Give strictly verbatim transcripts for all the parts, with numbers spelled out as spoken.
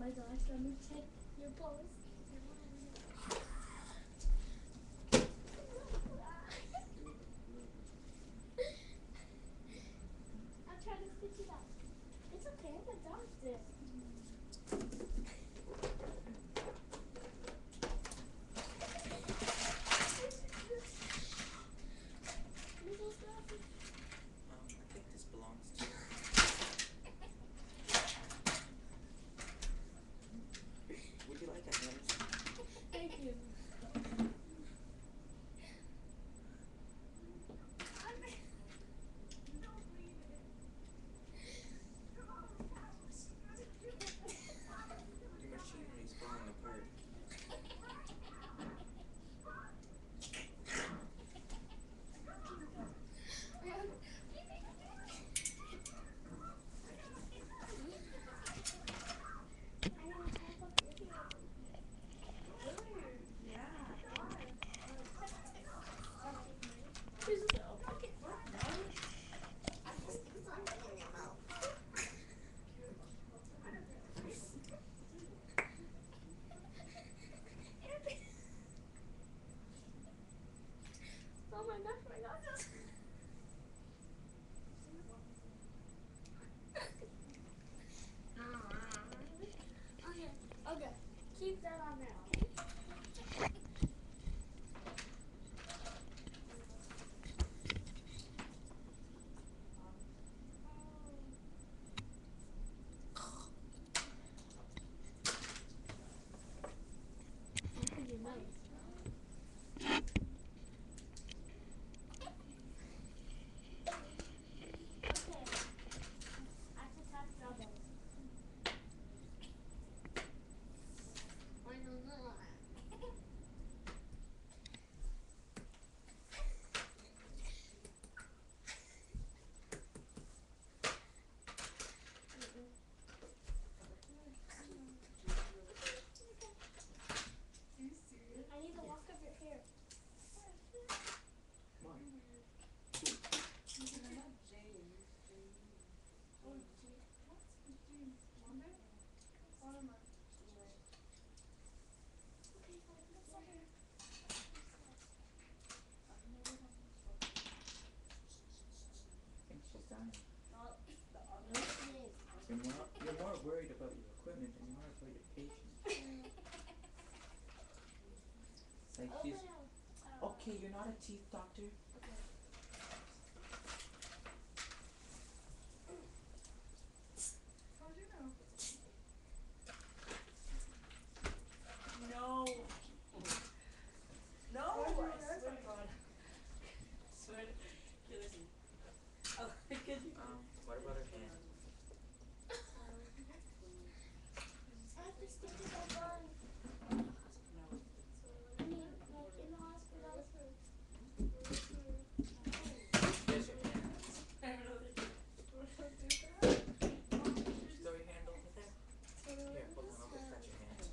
my gosh, let me check your pulse. I'm trying to stitch it out. It's okay, I'm a doctor. Oh my gosh, my gosh. Okay, okay. Keep that on there, okay? Open your nose. I need to lock up your hair. Come on. You're more, you're more worried about your equipment than you are about your patient. It's like she's... Okay, you're not a teeth doctor. How'd you know? No. No, I swear to God. I swear to... Okay, listen. Oh, could you... Um, what about her hand? I have to stick it up on. I mean, like in the hospital. There's your hand. I don't know that Throw your hand over there. Here, hold on, I'll go touch your hand.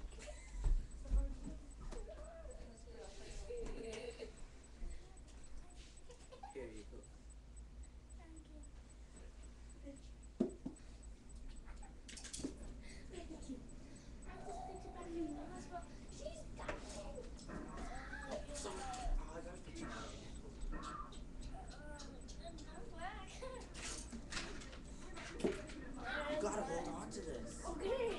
Here you go. So, oh, I gotta put your hand. You gotta hold on to this. Okay.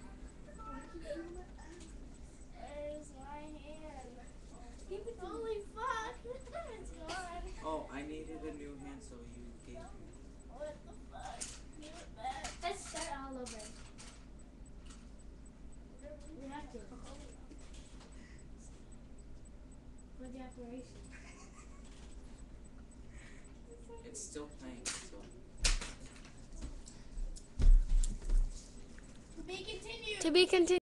There's my hand. Holy fuck. It's gone. Oh, I needed a new hand, so you gave me. What the fuck? Give it back. Let's start all over. We have to. For the operation. It's still playing, so. To be continued. To be continued.